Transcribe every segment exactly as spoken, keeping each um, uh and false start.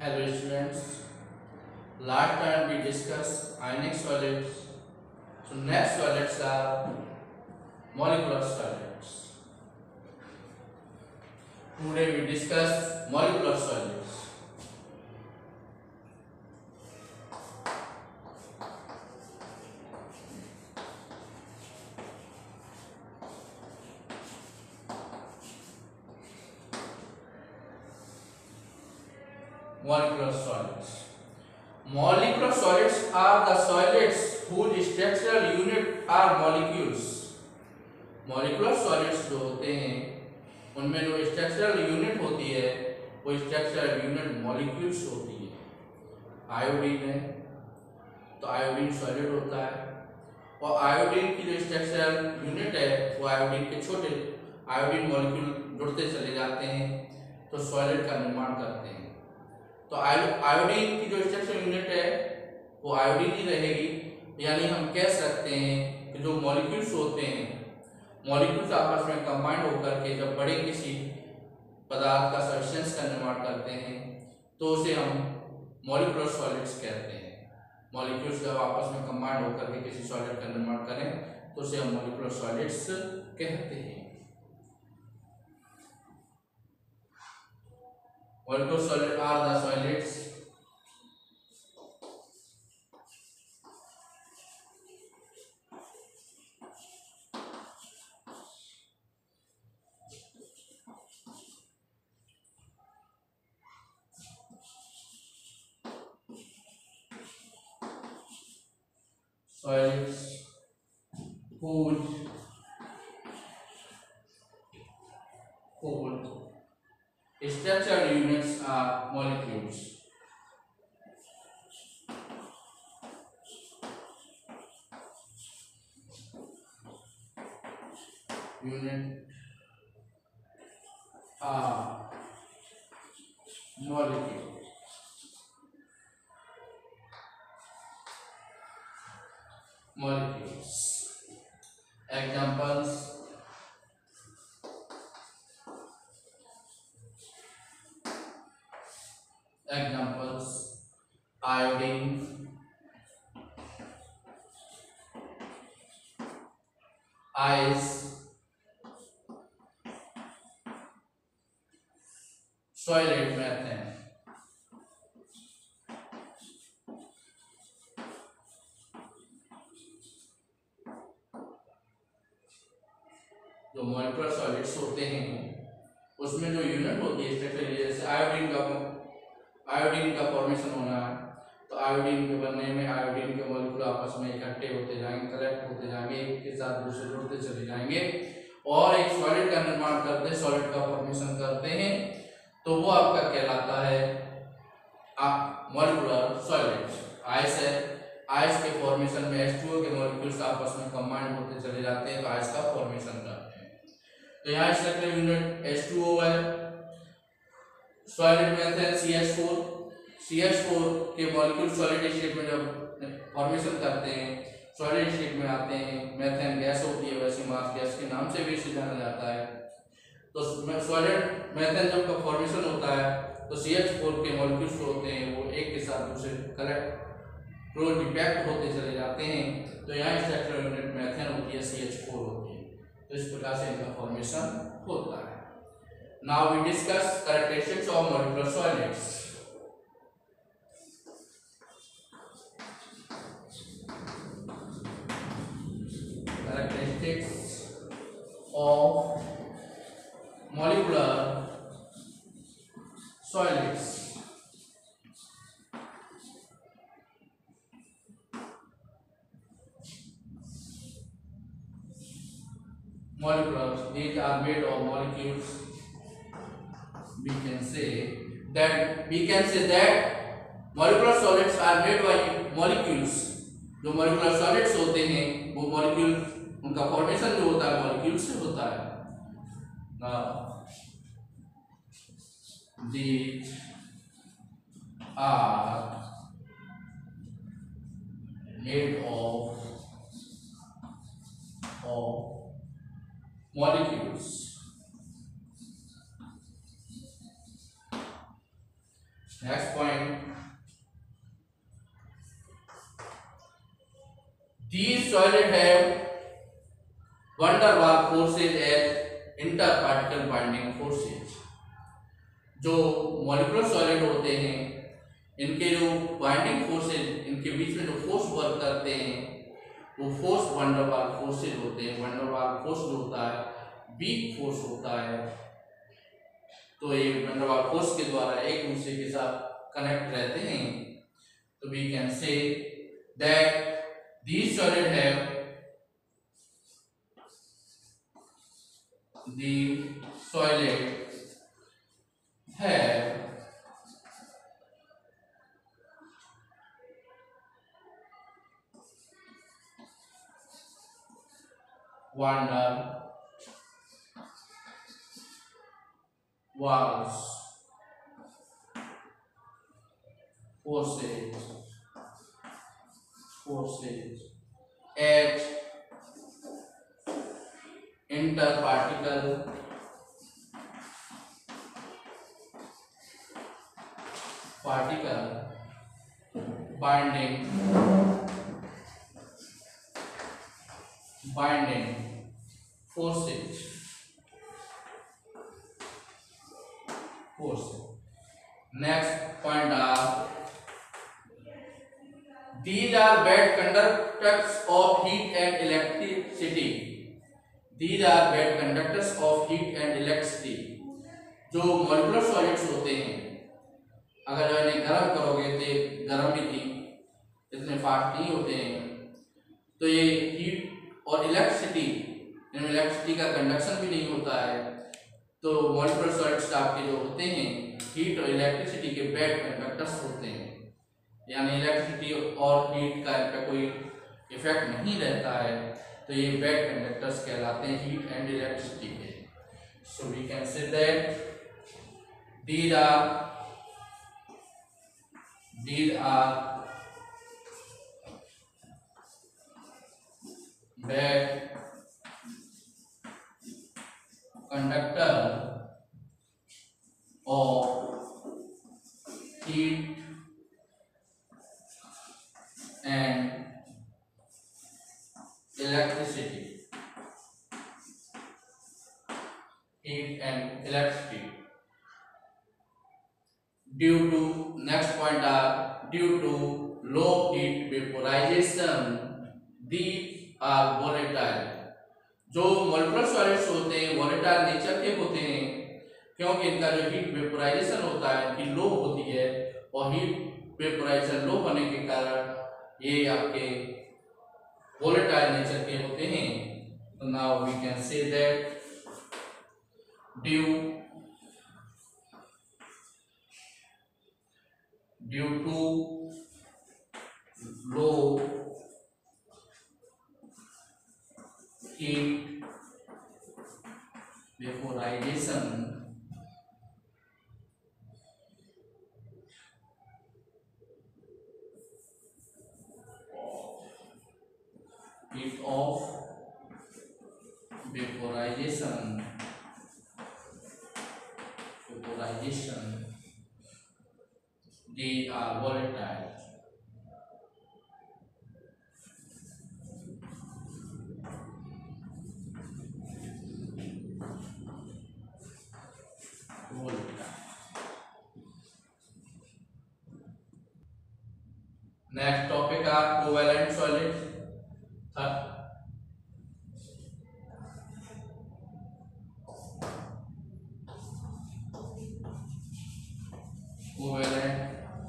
Hello students. Last time we discussed ionic solids. So next solids are molecular solids. Today we discuss molecular solids. Molecular solids. Molecular solids are the solids whose structural unit are molecules. Molecular solids जो होते हैं उनमें जो structural unit होती है वो structural unit molecules होती है। आयोडीन है तो आयोडीन सॉलिड होता है और आयोडीन की जो स्ट्रक्चरल यूनिट है वो आयोडीन के छोटे आयोडीन मॉलिक्यूल जुड़ते चले जाते हैं तो सॉलिड का निर्माण करते हैं। तो आयोडीन की जो स्ट्रक्चरल यूनिट है वो आयोडीन ही रहेगी, यानी हम कह सकते हैं कि जो मॉलिक्यूल्स होते हैं मॉलिक्यूल्स आपस में कंबाइंड होकर के जब बड़े किसी पदार्थ का सब्सटेंस का निर्माण करते हैं तो उसे हम मॉलिक्यूलर सॉलिड्स कहते हैं। मॉलिक्यूल्स जब आपस में कंबाइंड होकर के किसी सॉलिड का निर्माण करें तो उसे हम मॉलिक्यूलर सॉलिड्स कहते हैं। Molecular solid are the solids solids whose whose structural units are molecules. Unit are molecules. Molecules. Examples: examples iodine, ice, solid methane. जो मॉलिक्यूलर सॉलिड्स होते हैं उसमें जो यूनिट होती है स्ट्रक्चर, जैसे आयोडीन का आयोडीन का फॉर्मेशन होना है तो आयोडीन के बनने में आयोडीन के मॉलिक्यूल आपस में इकट्ठे होते जाएंगे, कलेक्ट होते जाएंगे, एक के साथ दूसरे जुड़ते चले जाएंगे और एक सॉलिड का निर्माण करते हैं, सॉलिड का फॉर्मेशन करते हैं तो वो आपका कहलाता है मॉलिक्यूलर सॉलिड्स। आइस है, आइस के फॉर्मेशन में एच टू ओ के मॉलिक्यूल्स आपस में कंबाइंड होते चले जाते हैं तो आइस का फॉर्मेशन करते हैं। तो यहाँ structural unit H two O है। Solid methane C H four, C H four के मॉलिक्यूल सॉलिड स्टेट में जब फॉर्मेशन करते हैं सॉलिड स्टेट में आते हैं, मेथेन गैस होती है, वैसे मास गैस के नाम से भी इसे जाना जाता है। तो सॉलिड मेथेन जब का फॉर्मेशन होता है तो सी एच फोर के मॉलिक्यूल्स होते हैं वो एक के साथ दूसरे कलेक्ट क्लोज डिपैक्ट होते चले जाते हैं तो यहाँ स्ट्रक्चरल यूनिट मेथेन होती है, सी एच फोर होती है। तो इस प्रकार से इनका फॉर्मेशन होता है। Now we discuss characteristics of molecular solids. Characteristics of molecular solids. Molecular, these are made of molecules. We can say that we can say that molecular solids are made by molecules. जो molecular solids होते हैं वो molecule उनका formation जो होता है molecule से होता है। Now these are made of of molecules. Next point, these solids have van der Waals forces as interparticle binding forces. जो मॉलिक्यूलर सॉलिड होते हैं इनके जो बाइंडिंग फोर्सेज, इनके बीच में जो फोर्स वर्क करते हैं वो force van der Waals forces होते हैं। van der Waals फोर्स जो होता है वीक फोर्स होता है, तो ये van der Waals फोर्स के द्वारा एक दूसरे के साथ कनेक्ट रहते हैं। तो we can say that these solid have the solid have van der Waals forces forces at interparticle particle binding binding forces forces. Next point are these are bad conductors of heat and electricity. These are bad conductors of heat and electricity. जो molecular solids होते हैं अगर जो इन्हें गर्म करोगे तो गर्म भी थी, इतने फास्ट नहीं होते हैं, तो ये हीट और इलेक्ट्रिसिटी, इनमें इलेक्ट्रिसिटी का कंडक्शन भी नहीं होता है। तो मॉलिक्यूलर सॉलिड्स आपके जो होते हैं हीट और इलेक्ट्रिसिटी के बैड कंडक्टर्स होते हैं, यानी इलेक्ट्रिसिटी और हीट का इनका कोई इफेक्ट नहीं रहता है, तो ये बैड कंडक्टर्स कहलाते हैं हीट एंड इलेक्ट्रिसिटी के। So we can say that these are these are bad conductor of heat and electricity heat and electricity due to next point are due to low heat vaporization these are volatile। जो molecular solids होते हैं volatile nature के होते हैं क्योंकि इनका जो heat vaporisation होता है इनकी लो होती है, और हीट वेपोराइजेशन लो होने के कारण ये आपके वोलेटाइल नेचर के होते हैं। तो now we can say that due due to low heat vaporization heat of vaporization vaporization they are volatile। Next topic are covalent solids। Covalent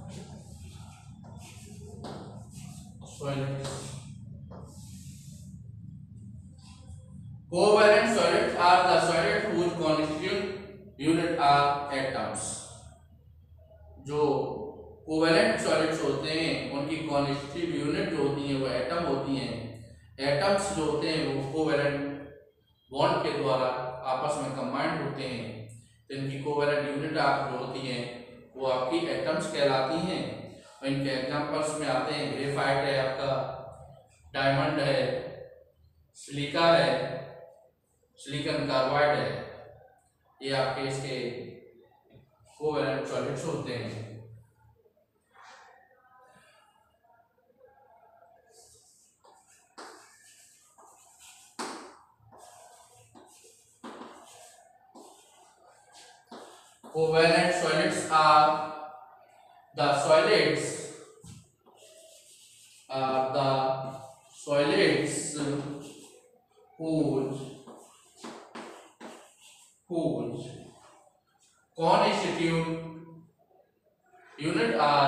solids covalent solids are the solids whose constituent unit are atoms। जो covalent solids होते हैं उनकी constitutive unit जो होती है वो atom होती हैं। एटम्स जो होते हैं वो कोवेलेंट बॉन्ड के द्वारा आपस में कंबाइंड होते हैं, तो इनकी कोवेलेंट यूनिट आप जो होती हैं वो आपकी एटम्स कहलाती हैं। और इनके एग्जांपल्स में आते हैं ग्रेफाइट है, आपका डायमंड है, सिलिका है, सिलिकॉन कार्बाइड है, ये आपके इसके कोवेलेंट सॉलिड्स होते हैं। Covalent solids are the solids are the solids whose whose constituent unit are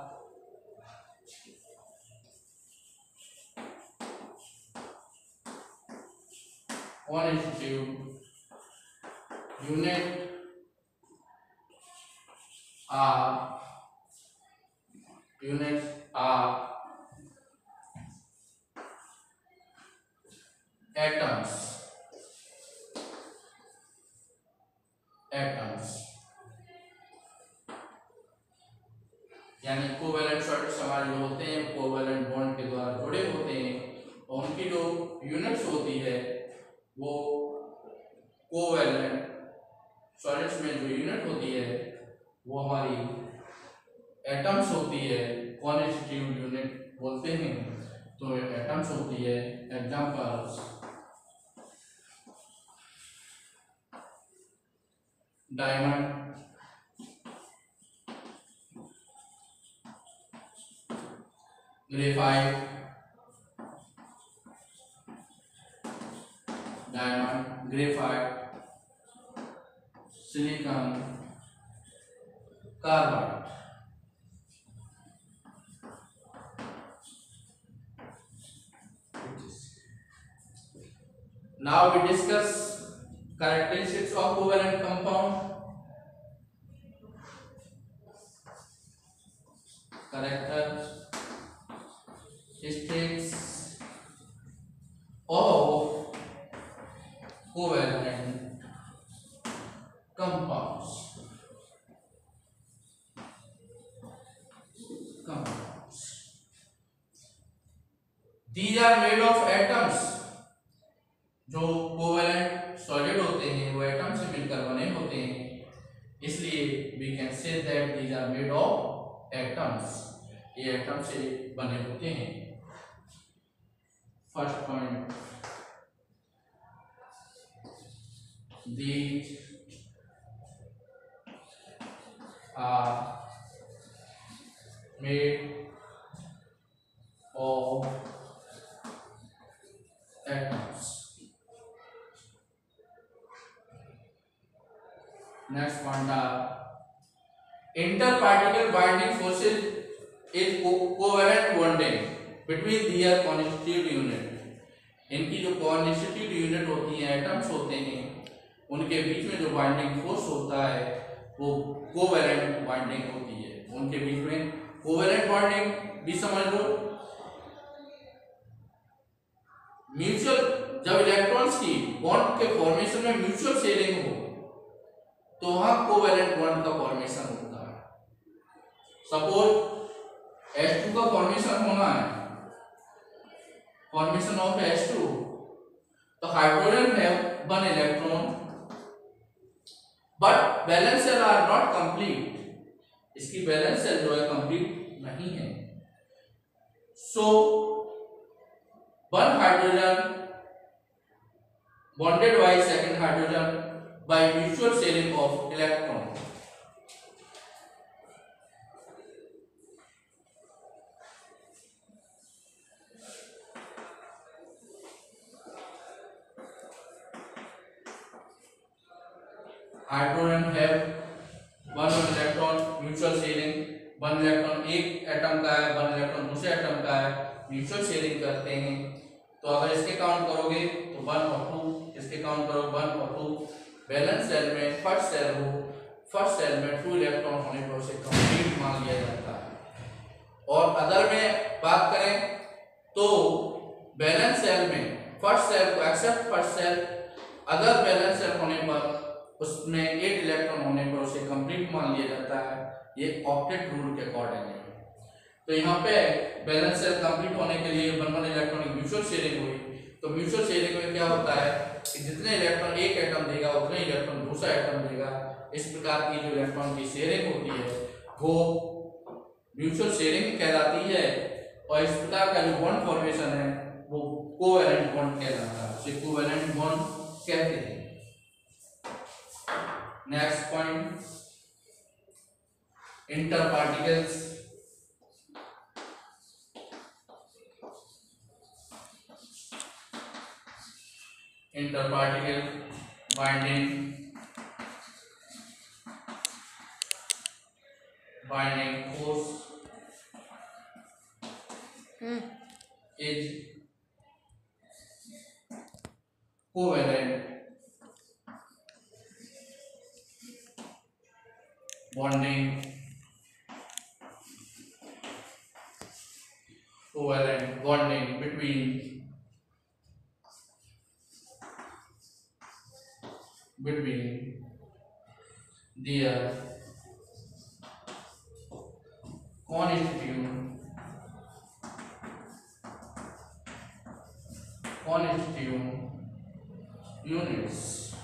constituent unit are units are atoms atoms यानी कोवेलेंट सॉलिड्स हमारे जो होते हैं कोवेलेंट बॉन्ड के द्वारा जुड़े होते हैं और उनकी जो यूनिट्स होती है वो कोवेलेंट सॉलिड्स में जो यूनिट होती है वो हमारी एटम्स होती है कॉन्स्टिट्यूएंट यूनिट बोलते हैं तो एटम्स होती है examples diamond graphite diamond graphite silicon carbide now we discuss characteristics of covalent compound characteristics of covalent compounds compounds these are made of atoms जो कोवेलेंट सॉलिड होते हैं वो एटम से मिलकर बने होते हैं इसलिए we can say that these are made of atoms ये एटम से बने होते हैं first point these are made of atoms Next point are interparticle binding forces is covalent bonding between their constituent unit. इनकी जो constituent unit होती है atoms होते हैं उनके बीच में जो बाइंडिंग फोर्स होता है वो कोवेलेंट बाइंडिंग होती है उनके बीच में कोवेलेंट बॉन्डिंग भी समझ लो म्यूचुअल जब इलेक्ट्रॉन्स की बॉन्ड के फॉर्मेशन में म्यूचुअल शेयरिंग हो तो वहां कोवेलेंट बॉन्ड का फॉर्मेशन होता है सपोज एच टू का फॉर्मेशन होना है फॉर्मेशन ऑफ एच टू तो हाइड्रोजन है one electron but valence shell are not complete इसकी बैलेंस सेल जो है कंप्लीट नहीं है so one hydrogen bonded by second hydrogen by mutual sharing of electron. Hydrogen have one electron mutual sharing one electron एक atom का है one electron दूसरे atom का है mutual sharing करते हैं तो अगर इसके काउंट करोगे तो one और two इसके काउंट करो one और two बैलेंस सेल में फर्स्ट सेल हो फर्स्ट सेल में टू इलेक्ट्रॉन होने पर उसे कंप्लीट मान लिया जाता है और अदर में बात करें तो बैलेंस सेल में फर्स्ट सेल को except first shell other valence shell होने पर उसमें एट इलेक्ट्रॉन होने पर उसे कंप्लीट मान लिया जाता है ये ऑक्टेट रूल के अकॉर्डिंग है तो यहाँ पे बैलेंस सेल कंप्लीट होने के लिए वन वन इलेक्ट्रॉन की म्यूचुअल शेयरिंग हुई तो म्यूचुअल शेयरिंग में क्या होता है कि जितने इलेक्ट्रॉन एक एटम देगा उतने इलेक्ट्रॉन दूसरा एटम देगा इस प्रकार की जो इलेक्ट्रॉन की शेयरिंग होती है वो म्यूचुअल शेयरिंग कहलाती है और इस प्रकार का जो बॉन्ड फॉर्मेशन है वो कोवेलेंट बॉन्ड कहलाता है उसे कोवेलेंट बॉन्ड कहते हैं next point interparticles, interparticle binding, binding force Hmm. is covalent bonding, covalent bonding between between their constituent constituent units.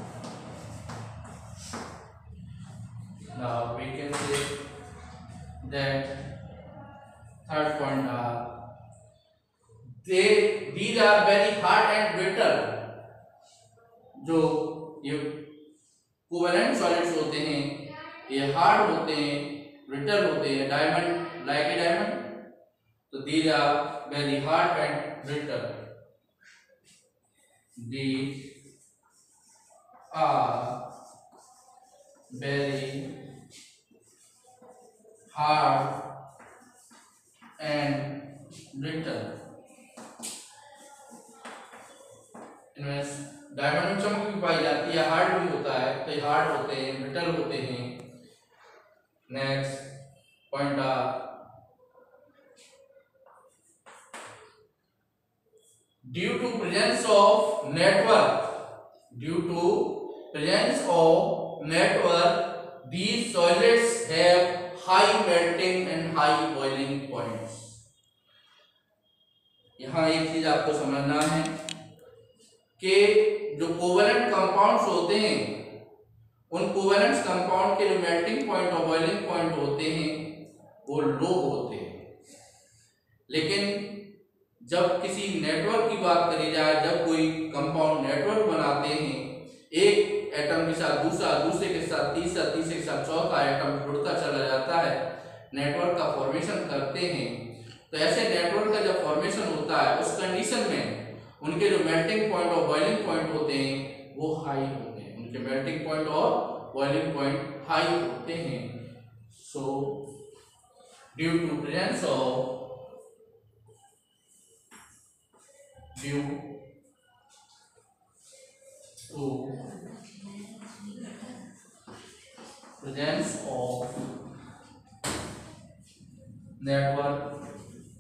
Now we can say that third point are they these are very hard and brittle. जो ये covalent solids होते हैं ये hard होते हैं, brittle होते हैं, diamond like a diamond, तो these are very hard and brittle. These are very hard and brittle. इनमें डायमंड में चमक भी पाई जाती है, हार्ड भी होता है, तो ये हार्ड होते हैं, ब्रिटल होते हैं. Next point ah due to presence of network due to presence of network these solids have high melting and high boiling points. यहाँ एक चीज आपको समझना है कि जो कोवेलेंट कंपाउंड्स होते हैं उन कोवेलेंट कंपाउंड के जो मेल्टिंग पॉइंट और बॉइलिंग पॉइंट होते हैं वो लो होते हैं, लेकिन जब किसी नेटवर्क की बात करी जाए, जब कोई कंपाउंड नेटवर्क बनाते हैं, एक एटम के साथ दूसरा, दूसरे के साथ तीसरा, तीसरे के साथ चौथा एटम जुड़ता चला जाता है, नेटवर्क का फॉर्मेशन करते हैं, तो ऐसे नेटवर्क का जब फॉर्मेशन होता है उस कंडीशन में उनके जो मेल्टिंग पॉइंट और बॉइलिंग पॉइंट होते हैं वो हाई होते हैं, उनके मेल्टिंग पॉइंट और बॉइलिंग पॉइंट हाई होते हैं. So due to presence of due to presence of network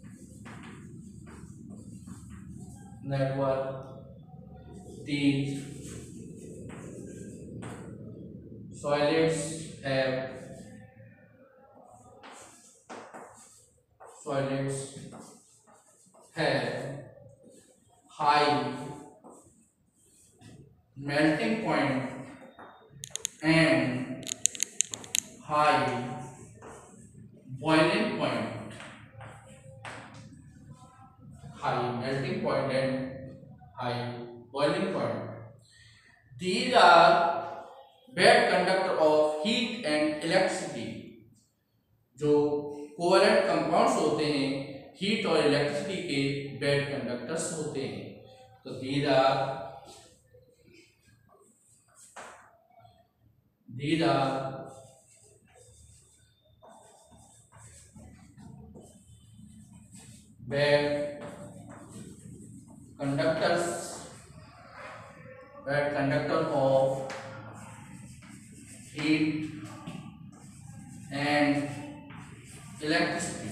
network these solids have solids have high melting point and high boiling point, high melting point and high boiling point. These are bad conductor of heat and electricity. जो covalent compounds होते हैं heat और electricity के bad conductors होते हैं. तो these are these are bad conductors bad conductor of heat and electricity.